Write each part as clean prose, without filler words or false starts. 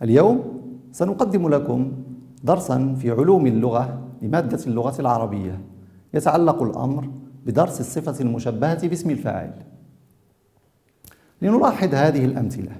اليوم سنقدم لكم درسا في علوم اللغة لمادة اللغة العربية. يتعلق الأمر بدرس الصفة المشبهة باسم الفاعل. لنلاحظ هذه الأمثلة.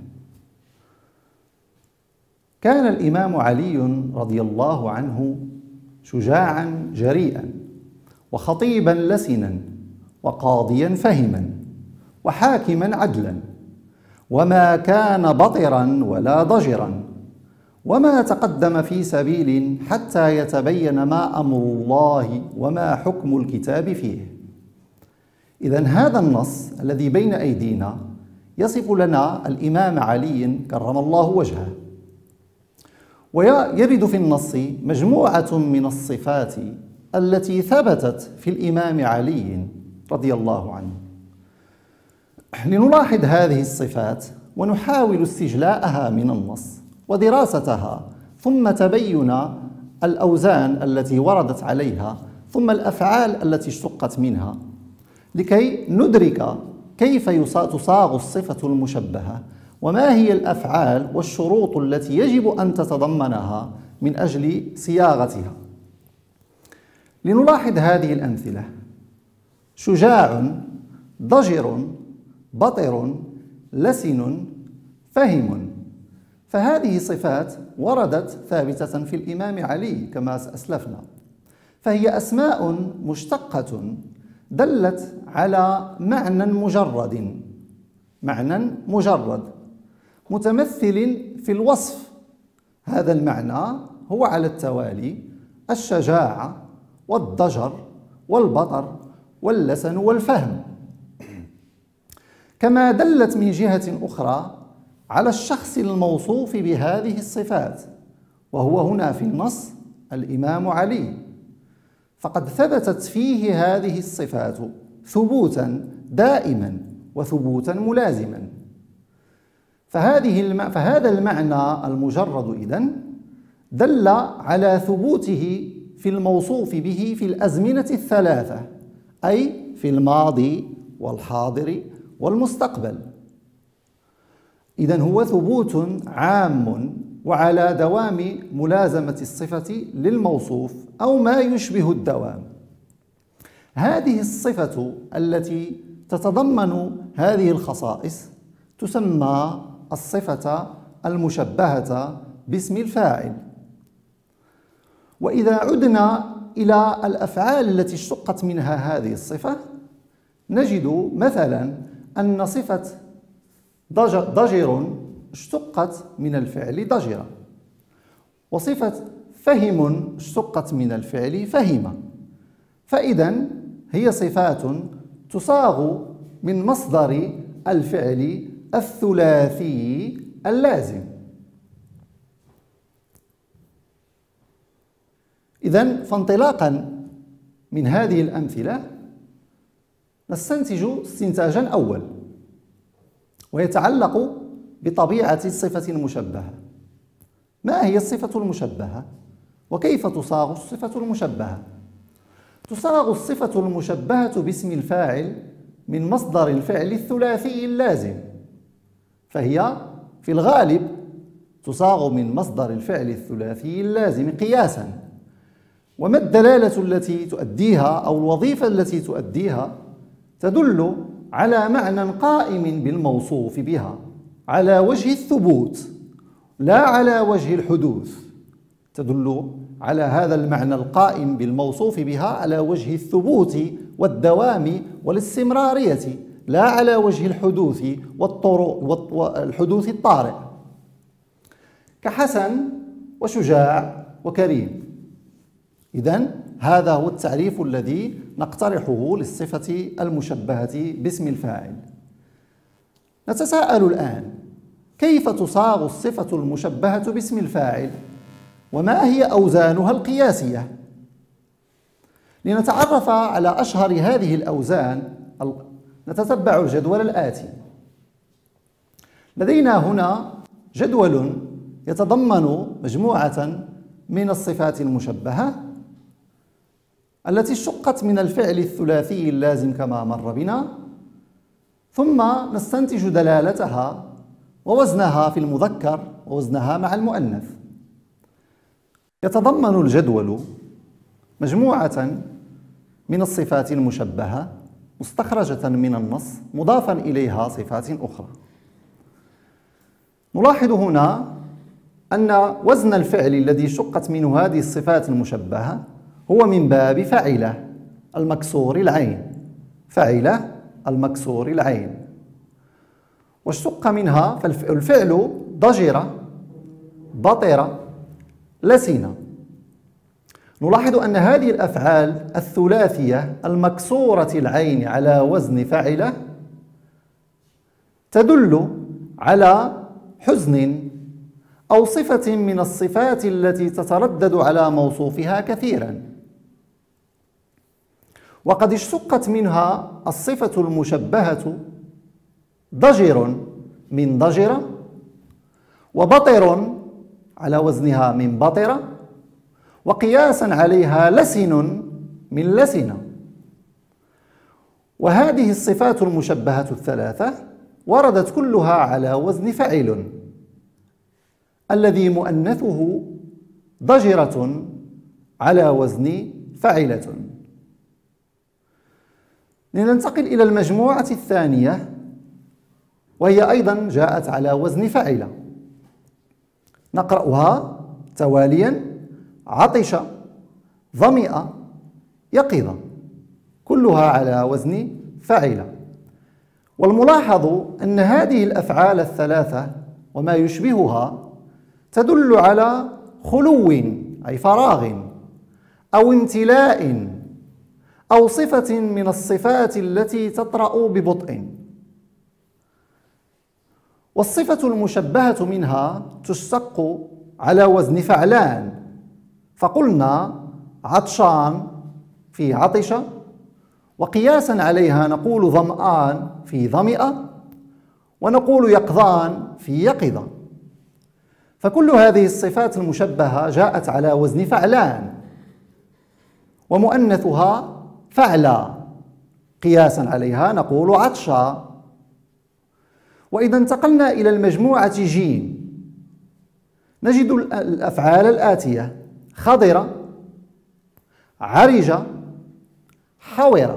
كان الإمام علي رضي الله عنه شجاعا جريئا، وخطيبا لسنا، وقاضيا فهما، وحاكما عدلا، وما كان بطرا ولا ضجرا، وما تقدم في سبيل حتى يتبين ما أمر الله وما حكم الكتاب فيه. إذن هذا النص الذي بين أيدينا يصف لنا الإمام علي كرم الله وجهه، ويرد في النص مجموعة من الصفات التي ثبتت في الإمام علي رضي الله عنه. لنلاحظ هذه الصفات ونحاول استجلاءها من النص ودراستها، ثم تبين الأوزان التي وردت عليها، ثم الأفعال التي اشتقت منها، لكي ندرك كيف تصاغ الصفة المشبهة، وما هي الأفعال والشروط التي يجب أن تتضمنها من أجل صياغتها. لنلاحظ هذه الأمثلة: شجاع، ضجر، بطر، لسن، فهم. فهذه صفات وردت ثابتة في الإمام علي كما أسلفنا، فهي أسماء مشتقة دلت على معنى مجرد متمثل في الوصف. هذا المعنى هو على التوالي: الشجاعة، والضجر، والبطر، واللسن، والفهم. كما دلت من جهة أخرى على الشخص الموصوف بهذه الصفات، وهو هنا في النص الإمام علي، فقد ثبتت فيه هذه الصفات ثبوتا دائما وثبوتا ملازما. فهذا المعنى المجرد إذن دل على ثبوته في الموصوف به في الأزمنة الثلاثة، أي في الماضي والحاضر والمستقبل. إذن هو ثبوت عام وعلى دوام ملازمة الصفة للموصوف أو ما يشبه الدوام. هذه الصفة التي تتضمن هذه الخصائص تسمى الصفة المشبهة باسم الفاعل. وإذا عدنا إلى الأفعال التي اشتقت منها هذه الصفة، نجد مثلا أن صفة ضجر اشتقت من الفعل ضجر، وصفة فهم اشتقت من الفعل فهم. فإذن هي صفات تصاغ من مصدر الفعل الثلاثي اللازم. إذن فانطلاقا من هذه الأمثلة نستنتج استنتاجا أول، ويتعلق بطبيعة الصفة المشبهة. ما هي الصفة المشبهة؟ وكيف تصاغ الصفة المشبهة؟ تصاغ الصفة المشبهة باسم الفاعل من مصدر الفعل الثلاثي اللازم، فهي في الغالب تصاغ من مصدر الفعل الثلاثي اللازم قياسا. وما الدلالة التي تؤديها أو الوظيفة التي تؤديها؟ تدل على معنى قائم بالموصوف بها على وجه الثبوت لا على وجه الحدوث. تدل على هذا المعنى القائم بالموصوف بها على وجه الثبوت والدوام والاستمرارية، لا على وجه الحدوث والحدوث الطارئ، كحسن وشجاع وكريم. إذن هذا هو التعريف الذي نقترحه للصفة المشبهة باسم الفاعل. نتساءل الآن: كيف تصاغ الصفة المشبهة باسم الفاعل؟ وما هي أوزانها القياسية؟ لنتعرف على أشهر هذه الأوزان نتتبع الجدول الآتي. لدينا هنا جدول يتضمن مجموعة من الصفات المشبهة التي اشتقت من الفعل الثلاثي اللازم كما مر بنا، ثم نستنتج دلالتها ووزنها في المذكر ووزنها مع المؤنث. يتضمن الجدول مجموعة من الصفات المشبهة مستخرجة من النص مضافا إليها صفات أخرى. نلاحظ هنا أن وزن الفعل الذي شقت منه هذه الصفات المشبهة هو من باب فعلة المكسور العين، فعلة المكسور العين، واشتق منها فالفعل ضجر، بطر، لسن. نلاحظ أن هذه الأفعال الثلاثية المكسورة العين على وزن فعلة تدل على حزن أو صفة من الصفات التي تتردد على موصوفها كثيرا، وقد اشتقت منها الصفة المشبهة ضجر من ضجر، وبطر على وزنها من بطر، وقياسا عليها لسن من لسن. وهذه الصفات المشبهة الثلاثة وردت كلها على وزن فعل الذي مؤنثه ضجرة على وزن فعلة. لننتقل إلى المجموعة الثانية وهي أيضا جاءت على وزن فعلة. نقرأها تواليا: عطش، ظمئ، يقظ، كلها على وزن فعلة. والملاحظ أن هذه الأفعال الثلاثة وما يشبهها تدل على خلو أي فراغ أو امتلاء أو صفة من الصفات التي تطرأ ببطء. والصفة المشبهة منها تشتق على وزن فعلان، فقلنا عطشان في عطش، وقياسا عليها نقول ظمآن في ظمئ، ونقول يقظان في يقظ. فكل هذه الصفات المشبهة جاءت على وزن فعلان، ومؤنثها فعلا، قياسا عليها نقول عطشا. وإذا انتقلنا إلى المجموعة جيم نجد الأفعال الآتية: خضر، عرج، حور،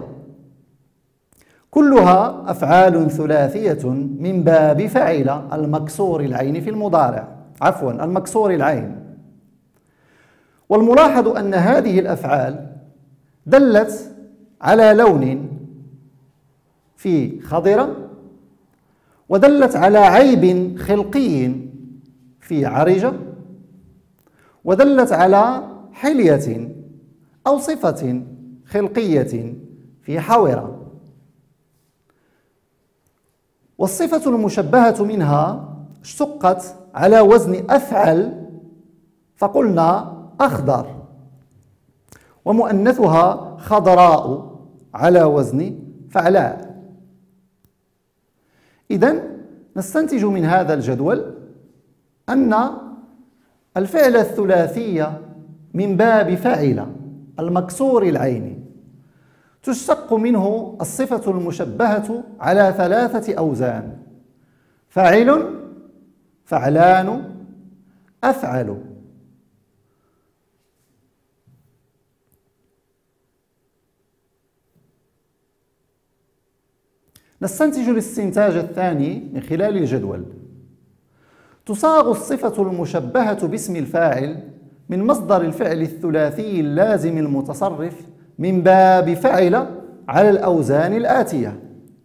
كلها أفعال ثلاثية من باب فعل المكسور العين في المضارع، المكسور العين. والملاحظ أن هذه الأفعال دلت على لون في خضر، ودلت على عيب خلقي في عرج، ودلت على حلية أو صفة خلقية في حور. والصفة المشبهة منها اشتقت على وزن أفعل، فقلنا أخضر، ومؤنثها خضراء على وزن فعلاء. إذن نستنتج من هذا الجدول أن الفعل الثلاثي من باب فعل المكسور العين تشتق منه الصفة المشبهة على ثلاثة أوزان: فاعل، فعلان، أفعل. نستنتج الاستنتاج الثاني من خلال الجدول: تصاغ الصفة المشبهة باسم الفاعل من مصدر الفعل الثلاثي اللازم المتصرف من باب فعل على الأوزان الآتية: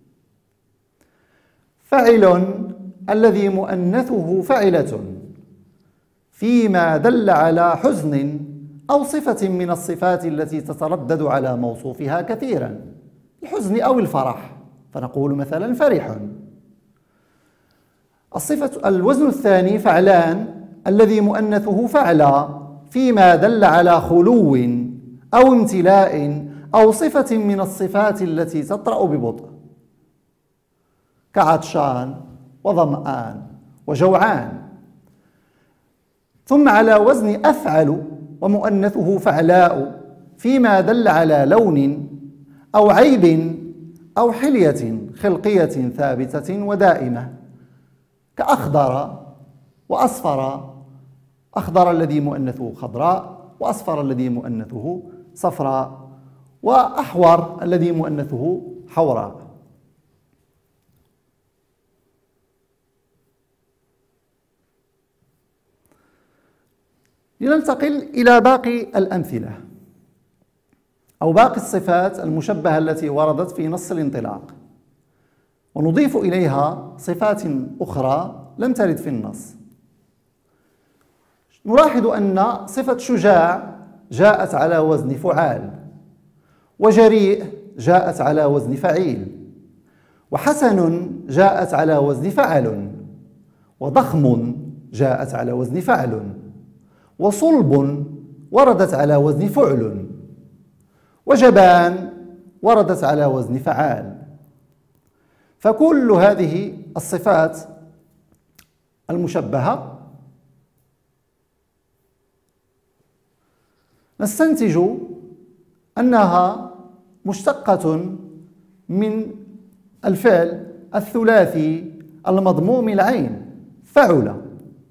فعل الذي مؤنثه فعلة فيما دل على حزن أو صفة من الصفات التي تتردد على موصوفها كثيرا، الحزن أو الفرح، فنقول مثلا فرح. الوزن الثاني فعلان الذي مؤنثه فعلا فيما دل على خلو أو امتلاء أو صفة من الصفات التي تطرأ ببطء، كعطشان وظمآن وجوعان. ثم على وزن أفعل ومؤنثه فعلاء فيما دل على لون أو عيب أو حلية خلقية ثابتة ودائمة، كأخضر وأصفر، أخضر الذي مؤنثه خضراء، وأصفر الذي مؤنثه صفراء، وأحور الذي مؤنثه حوراء. لننتقل إلى باقي الأمثلة أو باقي الصفات المشبهة التي وردت في نص الانطلاق، ونضيف إليها صفات أخرى لم ترد في النص. نلاحظ أن صفة شجاع جاءت على وزن فعال، وجريء جاءت على وزن فعيل، وحسن جاءت على وزن فعل، وضخم جاءت على وزن فعل، وصلب وردت على وزن فعل، وجبان وردت على وزن فعال. فكل هذه الصفات المشبهة نستنتج أنها مشتقة من الفعل الثلاثي المضموم العين فعل.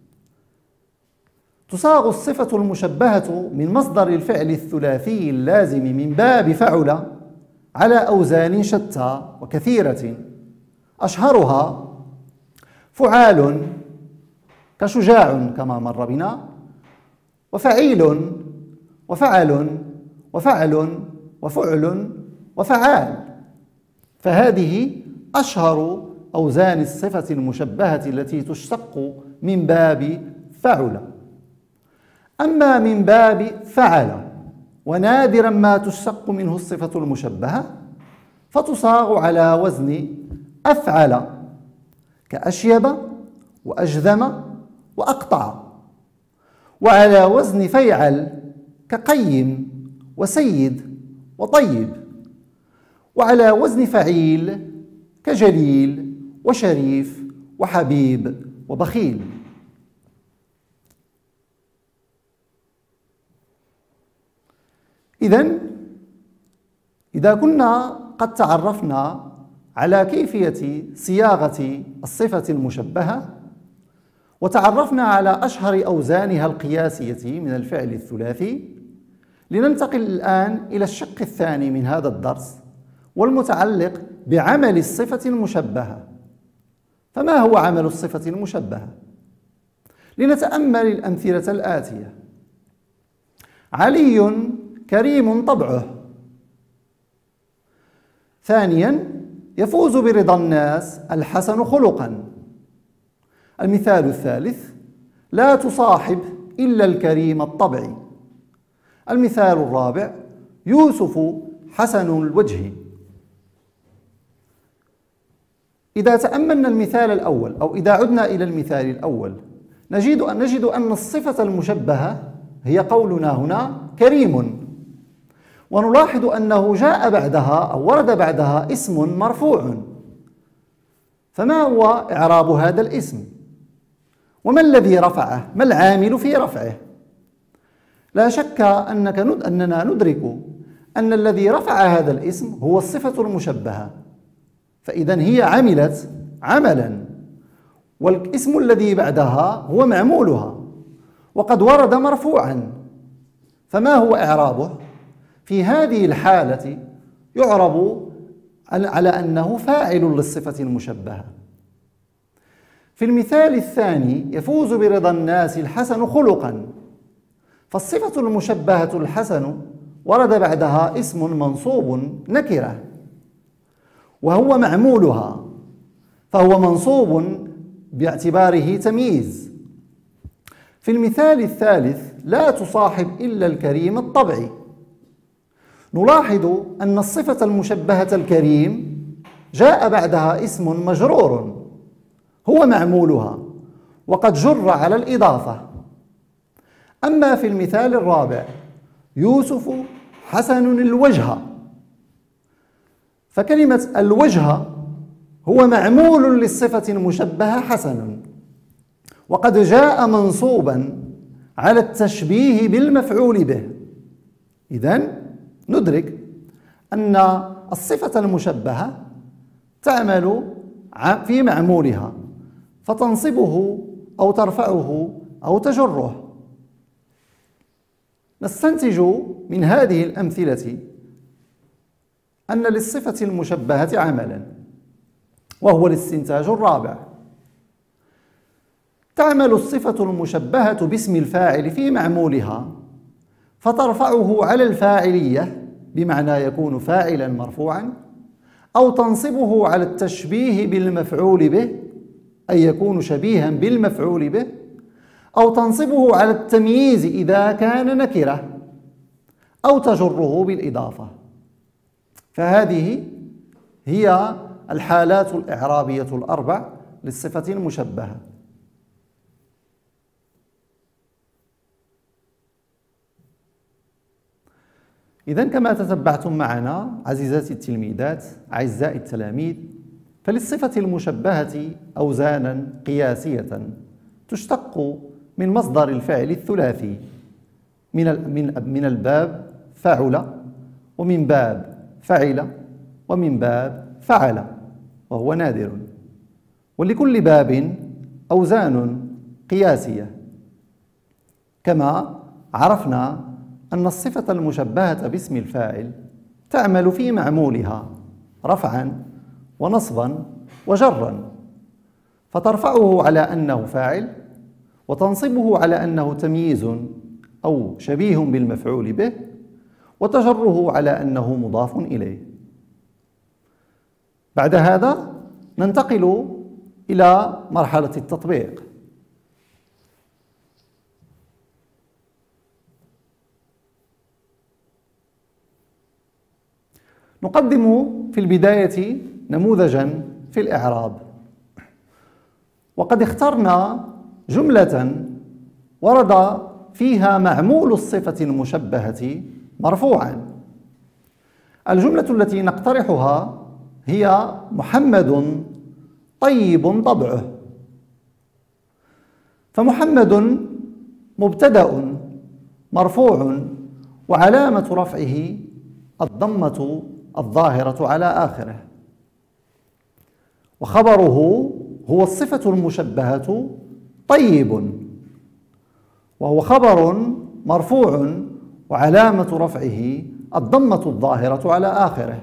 تصاغ الصفة المشبهة من مصدر الفعل الثلاثي اللازم من باب فعل على أوزان شتى وكثيرة، أشهرها فعال كشجاع كما مر بنا، وفعيل وفعل وفعل وفعل وفعال. فهذه أشهر أوزان الصفة المشبهة التي تشتق من باب فعل. أما من باب فعل ونادرا ما تشتق منه الصفة المشبهة فتصاغ على وزن أفعل كأشيب وأجذم وأقطع، وعلى وزن فيعل كقيم وسيد وطيب، وعلى وزن فعيل كجليل وشريف وحبيب وبخيل. إذا كنا قد تعرفنا على كيفية صياغة الصفة المشبهة، وتعرفنا على أشهر أوزانها القياسية من الفعل الثلاثي، لننتقل الآن إلى الشق الثاني من هذا الدرس والمتعلق بعمل الصفة المشبهة. فما هو عمل الصفة المشبهة؟ لنتأمل الأمثلة الآتية: علي كريم طبعه. ثانيا، يفوز برضا الناس الحسن خلقا. المثال الثالث: لا تصاحب إلا الكريم الطبع. المثال الرابع: يوسف حسن الوجه. إذا تأملنا المثال الأول أو إذا عدنا إلى المثال الأول نجد أن الصفة المشبهة هي قولنا هنا كريم، ونلاحظ أنه جاء بعدها أو ورد بعدها اسم مرفوع. فما هو إعراب هذا الاسم؟ وما الذي رفعه؟ ما العامل في رفعه؟ لا شك أننا ندرك أن الذي رفع هذا الاسم هو الصفة المشبهة، فإذا هي عملت عملا، والاسم الذي بعدها هو معمولها، وقد ورد مرفوعا. فما هو إعرابه؟ في هذه الحالة يعرب على أنه فاعل للصفة المشبهة. في المثال الثاني: يفوز برضا الناس الحسن خلقا. فالصفة المشبهة الحسن ورد بعدها اسم منصوب نكرة وهو معمولها، فهو منصوب باعتباره تمييز. في المثال الثالث: لا تصاحب إلا الكريم الطبع. نلاحظ أن الصفة المشبهة الكريم جاء بعدها اسم مجرور هو معمولها، وقد جر على الإضافة. أما في المثال الرابع: يوسف حسن الوجه، فكلمة الوجه هو معمول للصفة المشبهة حسن، وقد جاء منصوبا على التشبيه بالمفعول به. إذن ندرك أن الصفة المشبهة تعمل في معمولها، فتنصبه أو ترفعه أو تجره. نستنتج من هذه الأمثلة أن للصفة المشبهة عملا، وهو الاستنتاج الرابع. تعمل الصفة المشبهة باسم الفاعل في معمولها فترفعه على الفاعلية، بمعنى يكون فاعلا مرفوعا، أو تنصبه على التشبيه بالمفعول به، أي يكون شبيها بالمفعول به، أو تنصبه على التمييز إذا كان نكرة، أو تجره بالإضافة. فهذه هي الحالات الإعرابية الأربع للصفة المشبهة. إذن كما تتبعتم معنا عزيزاتي التلميذات أعزائي التلاميذ، فللصفة المشبهة أوزانا قياسية تشتق من مصدر الفعل الثلاثي من الباب فعل، ومن باب فعل، ومن باب فعل، وهو نادر. ولكل باب أوزان قياسية. كما عرفنا أن الصفة المشبهة باسم الفاعل تعمل في معمولها رفعا ونصبا وجرا، فترفعه على أنه فاعل، وتنصبه على أنه تمييز أو شبيه بالمفعول به، وتجره على أنه مضاف إليه. بعد هذا ننتقل إلى مرحلة التطبيق. نقدم في البداية نموذجا في الإعراب، وقد اخترنا جملة ورد فيها معمول الصفة المشبهة مرفوعا. الجملة التي نقترحها هي: محمد طيب طبعه. فمحمد مبتدأ مرفوع، وعلامة رفعه الضمة الظاهرة على آخره، وخبره هو الصفة المشبهة طيب، وهو خبر مرفوع وعلامة رفعه الضمة الظاهرة على آخره.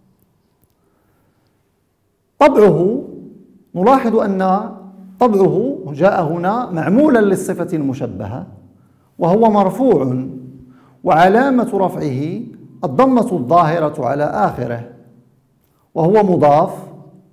طبعه، نلاحظ أن طبعه جاء هنا معمولا للصفة المشبهة، وهو مرفوع وعلامة رفعه الضمة الظاهرة على آخره، وهو مضاف،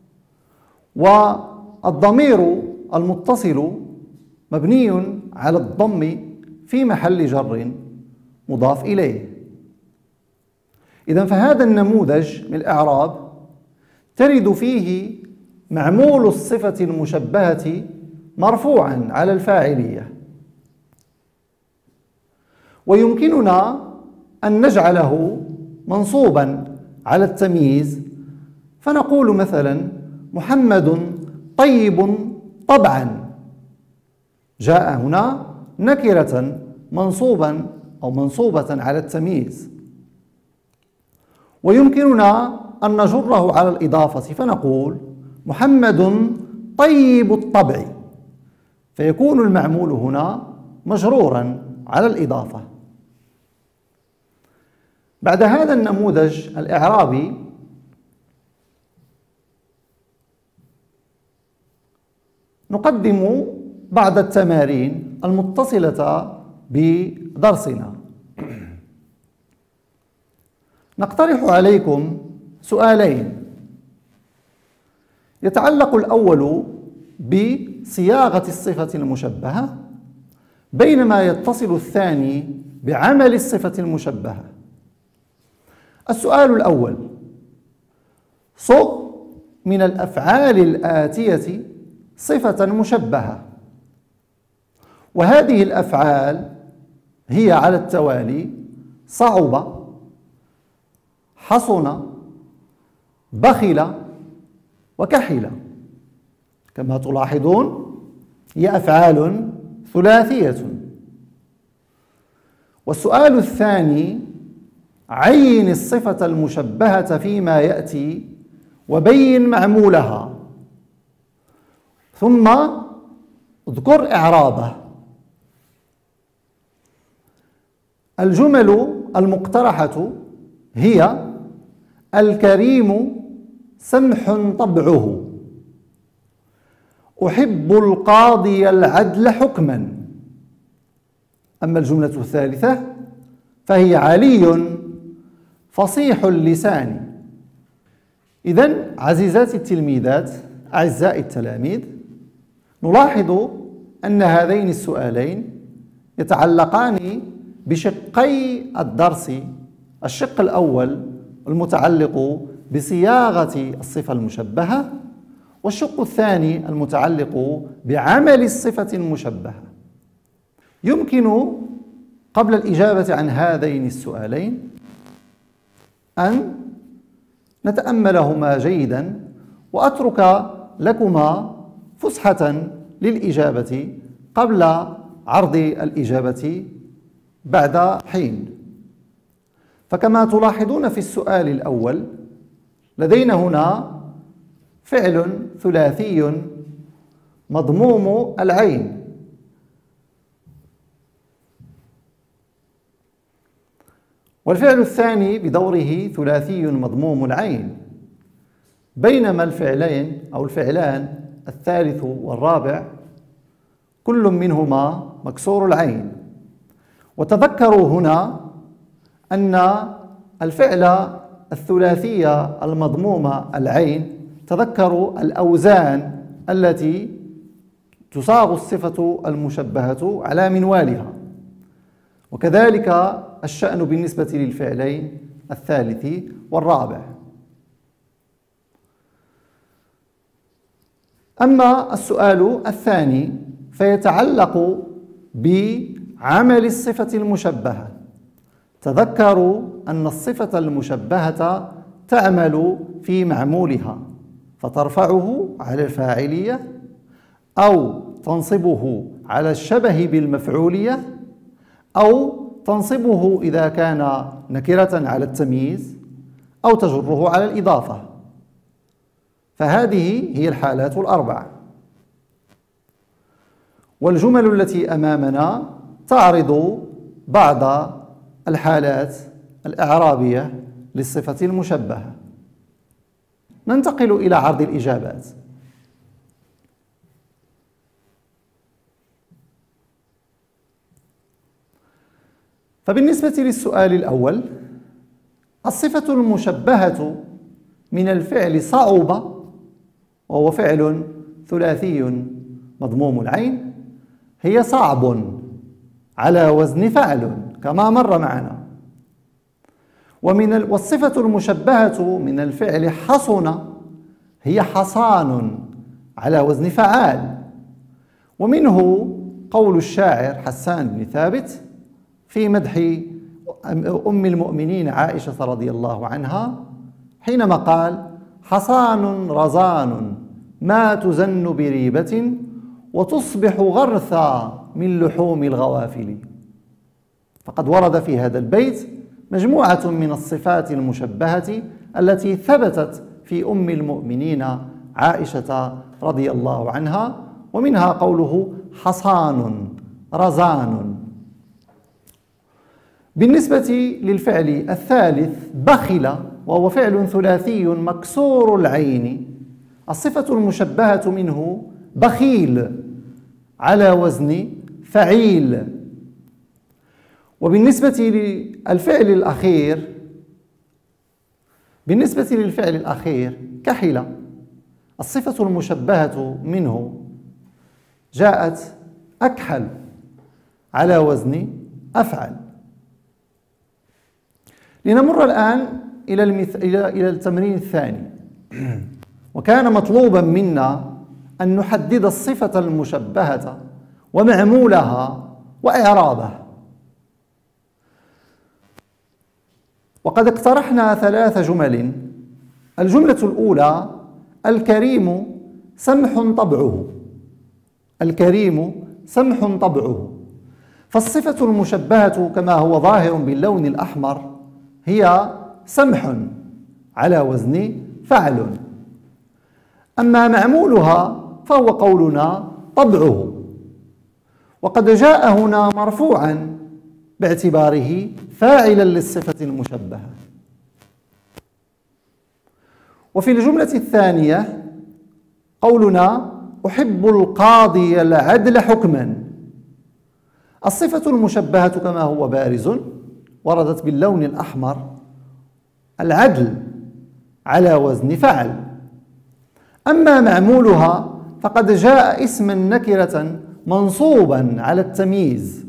والضمير المتصل مبني على الضم في محل جر مضاف إليه. إذن فهذا النموذج من الإعراب ترد فيه معمول الصفة المشبهة مرفوعا على الفاعلية، ويمكننا أن نجعله منصوبا على التمييز، فنقول مثلا: محمد طيب طبعا. جاء هنا نكرة منصوبا أو منصوبة على التمييز. ويمكننا أن نجره على الإضافة، فنقول: محمد طيب الطبع، فيكون المعمول هنا مجرورا على الإضافة. بعد هذا النموذج الإعرابي نقدم بعض التمارين المتصلة بدرسنا. نقترح عليكم سؤالين. يتعلق الأول بصياغة الصفة المشبهة، بينما يتصل الثاني بعمل الصفة المشبهة. السؤال الأول: صغ من الأفعال الآتية صفة مشبهة، وهذه الأفعال هي على التوالي: صعب، حصن، بخل، وكحل. كما تلاحظون هي أفعال ثلاثية. والسؤال الثاني: عين الصفة المشبهة فيما يأتي وبين معمولها. ثم اذكر إعرابه. الجمل المقترحة هي: الكريم سمح طبعه، أحب القاضي العدل حكما. أما الجملة الثالثة فهي: علي فصيح اللسان. إذن عزيزاتي التلميذات، أعزائي التلاميذ، نلاحظ أن هذين السؤالين يتعلقان بشقي الدرس. الشق الأول المتعلق بصياغة الصفة المشبهة، والشق الثاني المتعلق بعمل الصفة المشبهة. يمكن قبل الإجابة عن هذين السؤالين أن نتأملهما جيدا، وأترك لكما فسحة للإجابة قبل عرض الإجابة بعد حين. فكما تلاحظون في السؤال الأول لدينا هنا فعل ثلاثي مضموم العين، والفعل الثاني بدوره ثلاثي مضموم العين، بينما الفعلين أو الفعلان الثالث والرابع كل منهما مكسور العين. وتذكروا هنا أن الفعل الثلاثي المضموم العين، تذكروا الأوزان التي تصاغ الصفة المشبهة على منوالها، وكذلك الشأن بالنسبة للفعلين الثالث والرابع. أما السؤال الثاني فيتعلق بعمل الصفة المشبهة. تذكروا أن الصفة المشبهة تعمل في معمولها، فترفعه على الفاعلية أو تنصبه على الشبه بالمفعولية أو تنصبه إذا كان نكرة على التمييز أو تجره على الإضافة. فهذه هي الحالات الأربع، والجمل التي أمامنا تعرض بعض الحالات الإعرابية للصفة المشبهة. ننتقل إلى عرض الإجابات. فبالنسبة للسؤال الأول، الصفة المشبهة من الفعل صعب، وهو فعل ثلاثي مضموم العين، هي صعب على وزن فعل كما مر معنا. والصفة المشبهة من الفعل حصن هي حصان على وزن فعال. ومنه قول الشاعر حسان بن ثابت في مدح أم المؤمنين عائشة رضي الله عنها حينما قال: حصان رزان ما تزن بريبة وتصبح غرثا من لحوم الغوافل. فقد ورد في هذا البيت مجموعة من الصفات المشبهة التي ثبتت في أم المؤمنين عائشة رضي الله عنها، ومنها قوله حصان رزان. بالنسبة للفعل الثالث بخل، وهو فعل ثلاثي مكسور العين، الصفة المشبهة منه بخيل على وزن فعيل. وبالنسبة للفعل الأخير كحل، الصفة المشبهة منه جاءت أكحل على وزن أفعل. لنمر الآن إلى التمرين الثاني. وكان مطلوبا منا أن نحدد الصفة المشبهة ومعمولها وإعرابها. وقد اقترحنا 3 جمل. الجملة الأولى: الكريم سمح طبعه. الكريم سمح طبعه، فالصفة المشبهة كما هو ظاهر باللون الأحمر هي سمح على وزن فعل. أما معمولها فهو قولنا طبعه، وقد جاء هنا مرفوعا باعتباره فاعلا للصفة المشبهة. وفي الجملة الثانية قولنا أحب القاضي العدل حكما. الصفة المشبهة كما هو بارز وردت باللون الأحمر، العدل على وزن فعل. أما معمولها فقد جاء اسما نكرة منصوبا على التمييز.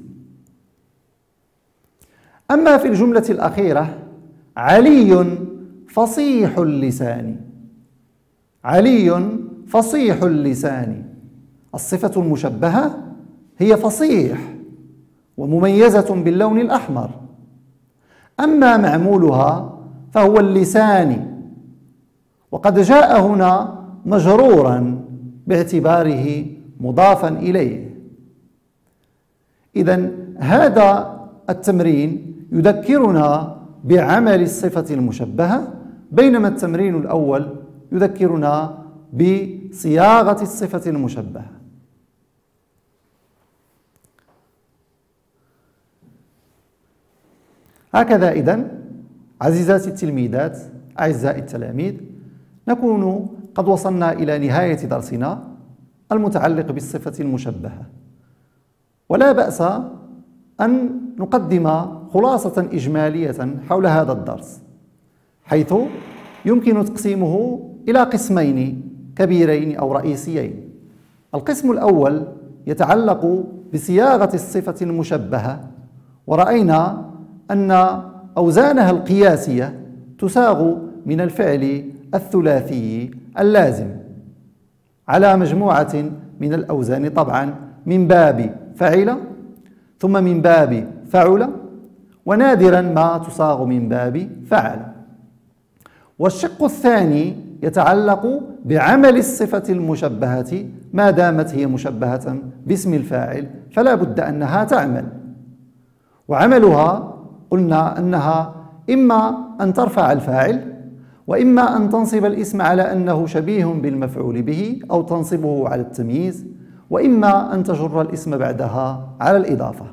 أما في الجملة الأخيرة علي فصيح اللسان، علي فصيح اللسان، الصفة المشبهة هي فصيح ومميزة باللون الأحمر. أما معمولها فهو اللسان، وقد جاء هنا مجرورا باعتباره مضافا إليه. إذن هذا التمرين يذكرنا بعمل الصفة المشبهة، بينما التمرين الأول يذكرنا بصياغة الصفة المشبهة. هكذا إذن عزيزاتي التلميذات أعزائي التلاميذ، نكون قد وصلنا إلى نهاية درسنا المتعلق بالصفة المشبهة، ولا بأس أن نقدم خلاصة إجمالية حول هذا الدرس، حيث يمكن تقسيمه إلى قسمين كبيرين أو رئيسيين. القسم الأول يتعلق بصياغة الصفة المشبهة، ورأينا أن أوزانها القياسية تساغ من الفعل الثلاثي اللازم على مجموعة من الأوزان، طبعا من باب فعل، ثم من باب فعل، ونادرا ما تصاغ من باب فعل. والشق الثاني يتعلق بعمل الصفة المشبهة، ما دامت هي مشبهة باسم الفاعل فلا بد أنها تعمل، وعملها قلنا أنها إما أن ترفع الفاعل، وإما أن تنصب الاسم على أنه شبيه بالمفعول به أو تنصبه على التمييز، وإما أن تجر الاسم بعدها على الإضافة.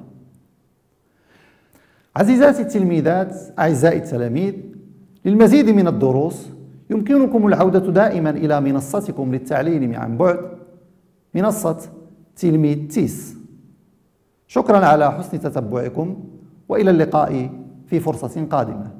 عزيزاتي التلميذات أعزائي التلاميذ، للمزيد من الدروس يمكنكم العودة دائما إلى منصتكم للتعليم عن بعد، منصة تلميذ تيس. شكرا على حسن تتبعكم، وإلى اللقاء في فرصة قادمة.